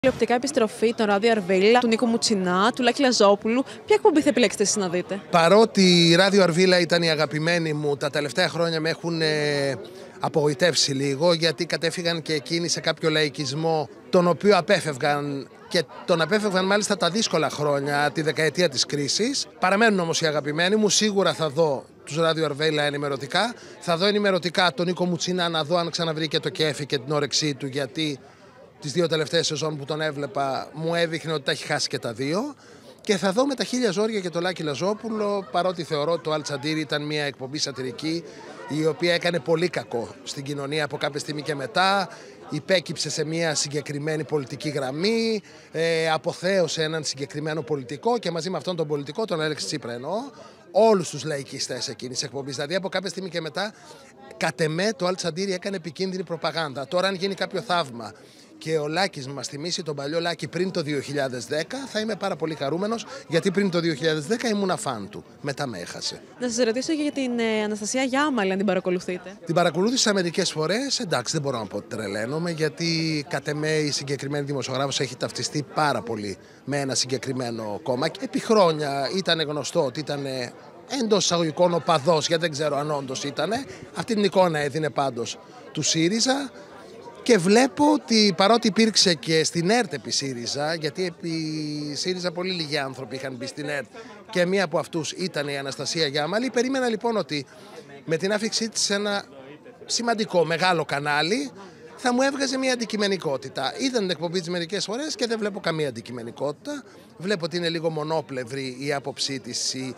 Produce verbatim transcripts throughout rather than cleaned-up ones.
Τηλεοπτικά επιστροφή, τον Ράδιο Αρβίλα, του Νίκο Μουτσινά, του Λάκη Λαζόπουλου. Ποια εκπομπή θα επιλέξετε εσείς να δείτε? Παρότι η Ράδιο Αρβίλα ήταν η αγαπημένη μου, τα τελευταία χρόνια με έχουν ε, απογοητεύσει λίγο, γιατί κατέφυγαν και εκείνοι σε κάποιο λαϊκισμό, τον οποίο απέφευγαν και τον απέφευγαν μάλιστα τα δύσκολα χρόνια, τη δεκαετία της κρίσης. Παραμένουν όμως οι αγαπημένοι μου, σίγουρα θα δω τους Ράδιο Αρβίλα ενημερωτικά. Θα δω ενημερωτικά τον Νίκο Μουτσινά, να δω αν ξαναβρει και το κέφι και την όρεξή του, γιατί τις δύο τελευταίες σεζόν που τον έβλεπα μου έδειχνε ότι τα έχει χάσει και τα δύο. Και θα δω με τα χίλια ζόρια και το Λάκη Λαζόπουλο, παρότι θεωρώ ότι το Αλτσαντήρι ήταν μια εκπομπή σατυρική, η οποία έκανε πολύ κακό στην κοινωνία από κάποια στιγμή και μετά. Υπέκυψε σε μια συγκεκριμένη πολιτική γραμμή, ε, αποθέωσε έναν συγκεκριμένο πολιτικό και μαζί με αυτόν τον πολιτικό, τον Αλέξη Τσίπρα εννοώ, όλους τους λαϊκιστές εκείνης της εκπομπής. Δηλαδή από κάποια στιγμή και μετά, κατ' εμέ το Αλτσαντήρι έκανε επικίνδυνη προπαγάνδα. Τώρα, αν γίνει κάποιο θαύμα και ο Λάκης μας θυμίσει τον παλιό Λάκη πριν το δύο χιλιάδες δέκα, θα είμαι πάρα πολύ χαρούμενος, γιατί πριν το δύο χιλιάδες δέκα ήμουν φαν του. Μετά με έχασε. Να σας ρωτήσω για την ε, Αναστασία Γιάμαλη, αν την παρακολουθείτε. Την παρακολούθησα μερικές φορές. Εντάξει, δεν μπορώ να πω ότι τρελαίνομαι, γιατί κατ' εμέ η συγκεκριμένη δημοσιογράφος έχει ταυτιστεί πάρα πολύ με ένα συγκεκριμένο κόμμα. Επί χρόνια ήταν γνωστό ότι ήταν εντός εισαγωγικών οπαδός, γιατί δεν ξέρω αν όντως ήταν. Αυτή την εικόνα έδινε πάντως του ΣΥΡΙΖΑ. Και βλέπω ότι παρότι υπήρξε και στην ΕΡΤ επί ΣΥΡΙΖΑ, γιατί επί ΣΥΡΙΖΑ πολύ λίγοι άνθρωποι είχαν μπει στην ΕΡΤ και μία από αυτούς ήταν η Αναστασία Γιάμαλη, περίμενα λοιπόν ότι με την άφηξή της σε ένα σημαντικό μεγάλο κανάλι θα μου έβγαζε μια αντικειμενικότητα. Είδα την εκπομπή της μερικές φορές και δεν βλέπω καμία αντικειμενικότητα. Βλέπω ότι είναι λίγο μονόπλευρη η άποψή της, η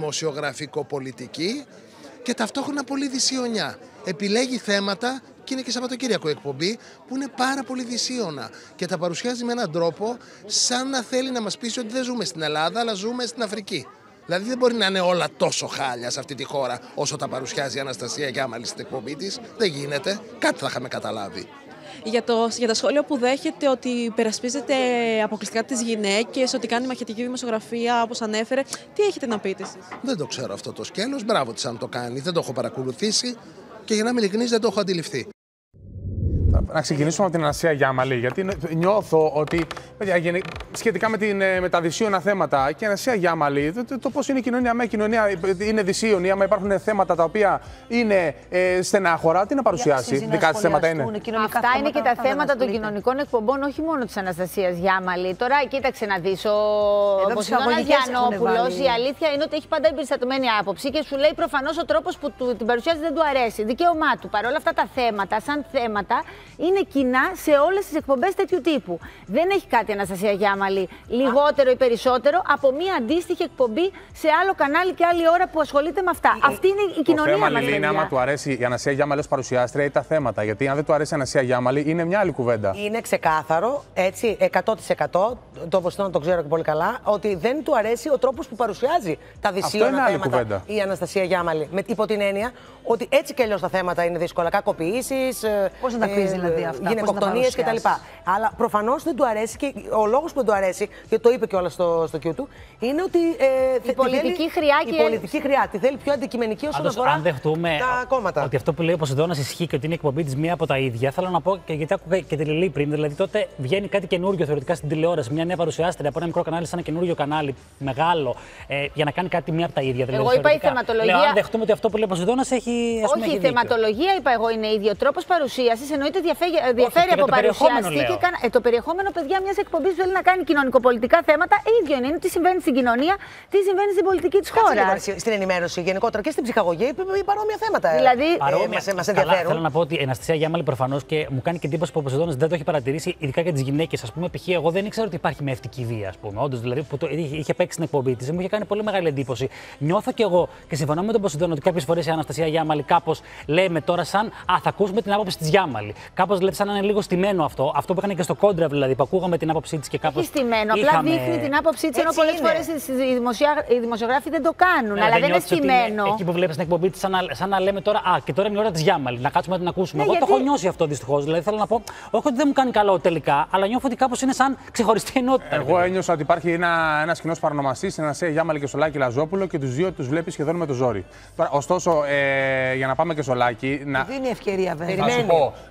δημοσιογραφικο-πολιτική, και ταυτόχρονα πολύ δυσιωνιά. Επιλέγει θέματα και είναι και Σαββατοκύριακο εκπομπή που είναι πάρα πολύ δυσίωνα και τα παρουσιάζει με έναν τρόπο σαν να θέλει να μας πείσει ότι δεν ζούμε στην Ελλάδα, αλλά ζούμε στην Αφρική. Δηλαδή δεν μπορεί να είναι όλα τόσο χάλια σε αυτή τη χώρα όσο τα παρουσιάζει η Αναστασία Γιάμαλη στην εκπομπή της. Δεν γίνεται. Κάτι θα είχαμε καταλάβει. Για, το, για τα σχόλια που δέχεται ότι υπερασπίζεται αποκλειστικά τις γυναίκες, ότι κάνει μαχητική δημοσιογραφία, όπως ανέφερε, τι έχετε να πείτε εσείς? Δεν το ξέρω αυτό το σκέλος. Μπράβο της αν το κάνει. Δεν το έχω παρακολουθήσει και για να είμαι ειλικρινής δεν το έχω αντιληφθεί. Να ξεκινήσουμε από την Αναστασία Γιάμαλη, γιατί νιώθω ότι παιδιά, σχετικά με, την, με τα δυσίωνα θέματα και η Αναστασία Γιάμαλη, το, το, το πώς είναι η κοινωνία, με κοινωνία είναι δυσίωνη, άμα υπάρχουν θέματα τα οποία είναι ε, στενάχωρα, τι να παρουσιάσει, δικά της θέματα είναι. Αυτά θέματα, είναι και τα θέματα των κοινωνικών εκπομπών, όχι μόνο της Αναστασίας Γιάμαλη. Τώρα κοίταξε να δεις, ο Ποσειδώνας Γιαννόπουλος, η αλήθεια είναι ότι έχει πάντα εμπεριστατωμένη άποψη και σου λέει προφανώς ο τρόπος που του, την παρουσιάζει δεν του αρέσει. Δικαίωμά του. Παρ' όλα αυτά τα θέματα, σαν θέματα, είναι κοινά σε όλες τις εκπομπές τέτοιου τύπου. Δεν έχει κάτι η Αναστασία Γιάμαλη λιγότερο ή περισσότερο από μία αντίστοιχη εκπομπή σε άλλο κανάλι και άλλη ώρα που ασχολείται με αυτά. Ε, Αυτή είναι η κοινωνία μας. Το θέμα είναι άμα του αρέσει η Αναστασία Γιάμαλη ως παρουσιάστρια ή τα θέματα. Γιατί αν δεν του αρέσει η Αναστασία Γιάμαλη, είναι μια άλλη κουβέντα. Είναι ξεκάθαρο, έτσι, εκατό τοις εκατό, το Ποσειδώνα το ξέρω και πολύ καλά, ότι δεν του αρέσει ο τρόπος που παρουσιάζει τα δυσίωνα θέματα κουβέντα. Η Αναστασία Γιάμαλη. Με, υπό την έννοια ότι έτσι και αλλιώς τα θέματα είναι δύσκολα. Κακοποιήσεις. Πώς να τα πεις δηλαδή αυτά? Γυναικοκτονίες κτλ. Αλλά προφανώς δεν του αρέσει και ο λόγος που δεν του αρέσει, και το είπε κιόλας στο, στο Q του, είναι ότι. Ε, η πολιτική χρειά και η πολιτική χρειά τη θέλει πιο αντικειμενική όσον αφορά αν δεχτούμε τα κόμματα. Ότι αυτό που λέει ο Ποσειδώνας ισχύει και ότι είναι η εκπομπή της μία από τα ίδια, θέλω να πω και γιατί άκουγα και τη Λιλή πριν. Δηλαδή τότε βγαίνει κάτι καινούριο θεωρητικά στην τηλεόραση, μια νέα παρουσιάστρια από ένα μικρό κανάλι σε ένα καινούριο κανάλι μεγάλο ε, για να κάνει κάτι μία από τα ίδια. Δηλαδή, εγώ είπα η θεματολογία. Λέω, αν δεχτούμε ότι αυτό που λέει ο Ποσειδώνας έχει. Ας πούμε, όχι, έχει η θεματολογία είπα εγώ είναι ίδιο. Τρόπος παρουσίασης εννοείται διαφέρει από παρουσιαστή και καν... ε, το περιεχόμενο, παιδιά, μιας εκπομπής που θέλει να κάνει κοινωνικοπολιτικά θέματα, ίδιο είναι. Είναι τι συμβαίνει στην κοινωνία, τι συμβαίνει στην πολιτική της χώρας. Στην ενημέρωση γενικότερα και στην ψυχαγωγή, παρόμοια θέματα. Δηλαδή, ε, μας ενδιαφέρουν. Θέλω να πω ότι η Αναστασία Γιάμαλη προφανώς και μου κάνει και εντύπωση που ο Ποσειδώνας δεν το έχει παρατηρήσει, ειδικά για τις γυναίκες. Ας πούμε, π.χ. εγώ δεν ήξερα ότι υπάρχει μευτική βία, ας πούμε. Όντως, δηλαδή, που το, είχε παίξει την εκπομπή της, μου είχε κάνει πολύ μεγάλη εντύπωση. Νιώθω κι εγώ και συμφωνώ με τον Ποσειδώνα ότι κάποιες φορές η Αναστασία Γιάμαλη κάπως λέμε τώρα σαν α, θα ακούσουμε την άποψη της Γιάμαλη. Κάπως λέει σαν να είναι λίγο στημένο αυτό. Αυτό που έκανε και στο κόντρα, δηλαδή, που ακούγαμε την άποψη της και κάπως. Όχι στημένο, είχαμε... απλά δείχνει την άποψή της, ενώ πολλές φορές οι, δημοσια... οι δημοσιογράφοι δεν το κάνουν. Ναι, αλλά δεν είναι στημένο. Εκεί που βλέπεις την εκπομπή της, σαν, σαν να λέμε τώρα, α, και τώρα είναι η ώρα της Γιάμαλη, να κάτσουμε να την ακούσουμε. Ναι, εγώ γιατί... το έχω νιώσει αυτό δυστυχώς. Δηλαδή, θέλω να πω, όχι ότι δεν μου κάνει καλό τελικά, αλλά νιώθω ότι κάπως είναι σαν ξεχωριστή ενότητα. Εγώ ένιωσα ότι υπάρχει ένα ένας κοινός παρονομαστής στην Αναστασία Γιάμαλη και στο Λάκη Λαζόπουλο και τους δύο τους βλέπει σχεδόν με το ζόρι. Τώρα, ωστόσο, ε, για να πάμε και στο Λάκη. Να... Του δίνει ευκαιρία, βέβαια. Θα σου πω, δεν,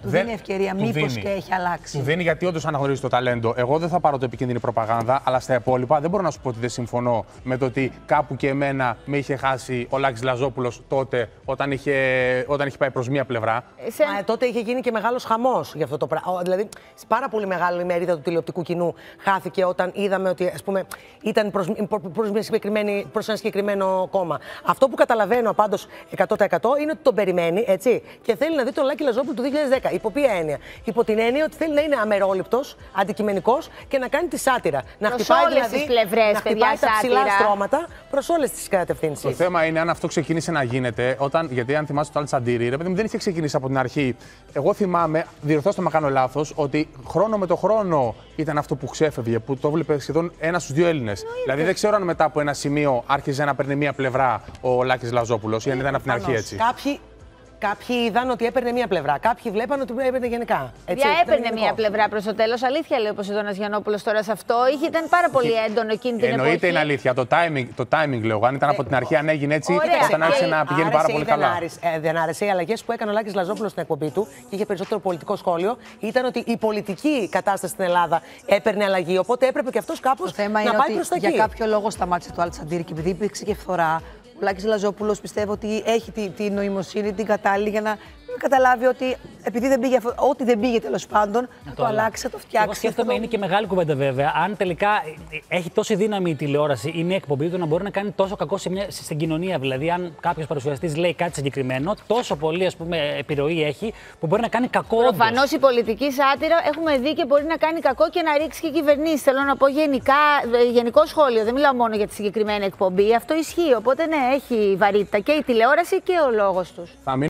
ευκαιρία, μήπως και έχει αλλάξει. Του δίνει γιατί όντως αναγνωρίζει το ταλέντο. Εγώ δεν θα πάρω το επικίνδυνη προπαγάνδα, αλλά στα υπόλοιπα δεν μπορώ να σου πω ότι δεν συμφωνώ με το ότι κάπου και εμένα με είχε χάσει ο Λάκης Λαζόπουλος τότε, όταν είχε, όταν είχε πάει προς μία πλευρά. Σε... Μα, τότε είχε γίνει και μεγάλος χαμός για αυτό το πράγμα. Δηλαδή, πάρα πολύ μεγάλη μερίδα του τηλεοπτικού κοινού χάθηκε όταν είδαμε ότι, ας πούμε, ήταν προς, προς, μια συγκεκριμένη, προς ένα συγκεκριμένο κόμμα. Αυτό που καταλαβαίνω πάντως εκατό τοις εκατό είναι ότι τον περιμένει, έτσι, και θέλει να δει τον Λάκη Λαζόπουλο του δύο χιλιάδες δέκα. Υπό ποια έννοια? Υπό την έννοια ότι θέλει να είναι αμερόληπτος, αντικειμενικός και να κάνει τη σάτυρα. Να προς χτυπάει, όλες δηλαδή, τις πλευρές, να παιδιά, χτυπάει τα ψηλά σάτυρα. στρώματα προς όλες τις κατευθύνσεις. Το θέμα είναι αν αυτό ξεκίνησε να γίνεται, όταν, γιατί αν θυμάσαι το Αλτσαντήρι, ρε παιδί μου, δεν είχε ξεκινήσει από την αρχή. Εγώ θυμάμαι, διορθώστε με κάνω λάθος, ότι χρόνο με το χρόνο ήταν αυτό που ξέφευγε, που το έβλεπε σχεδόν ένα στους δύο Έλληνες. Δηλαδή δεν ξέρω αν μετά από ένα σημείο άρχιζε να παίρνει μία πλευρά ο Λάκης Λαζόπουλος ή αν ήταν από την αρχή έτσι. Κάποιοι, κάποιοι είδαν ότι έπαιρνε μία πλευρά, κάποιοι βλέπαν ότι έπαιρνε γενικά. Έτσι, για έπαιρνε μία πλευρά προς το τέλος. Αλήθεια λέει ο Ποσειδώνας Γιαννόπουλος τώρα σε αυτό. Είχε, ήταν πάρα πολύ έντονο εκείνη την εποχή. Εννοείται είναι αλήθεια. Το timing, το timing λέω. Αν ήταν από την αρχή, αν έγινε έτσι, ωραία, όταν άρχισε να πηγαίνει πάρα πολύ δεν καλά. Άρεσε, ε, δεν άρεσε. Οι αλλαγές που έκανε ο Λάκης Λαζόπουλος στην εκπομπή του και είχε περισσότερο πολιτικό σχόλιο ήταν ότι η πολιτική κατάσταση στην Ελλάδα έπαιρνε αλλαγή. Οπότε έπρεπε και αυτός κάπως να πάει προς τα εκεί. Για κάποιο λόγο σταμάτησε το Αλτσαντήρι και επειδή υπήρξε και φθορά, ο Λάκης Λαζόπουλος πιστεύω ότι έχει τη, τη νοημοσύνη, την κατάλληλη για να καταλάβει ότι επειδή δεν πήγε, ό,τι δεν πήγε τέλος πάντων, να το, το αλλάξει, θα το φτιάξει. Εγώ σκέφτομαι, το... είναι και μεγάλη κουβέντα βέβαια. Αν τελικά έχει τόση δύναμη η τηλεόραση, είναι η εκπομπή του να μπορεί να κάνει τόσο κακό σε μια, στην κοινωνία. Δηλαδή, αν κάποιος παρουσιαστής λέει κάτι συγκεκριμένο, τόσο πολύ ας πούμε, επιρροή έχει που μπορεί να κάνει κακό. Προφανώς η πολιτική σάτυρα έχουμε δει και μπορεί να κάνει κακό και να ρίξει και κυβερνήσεις. Θέλω να πω γενικά, γενικό σχόλιο. Δεν μιλάω μόνο για τη συγκεκριμένη εκπομπή. Αυτό ισχύει. Οπότε ναι, έχει βαρύτητα και η τηλεόραση και ο λόγος τους.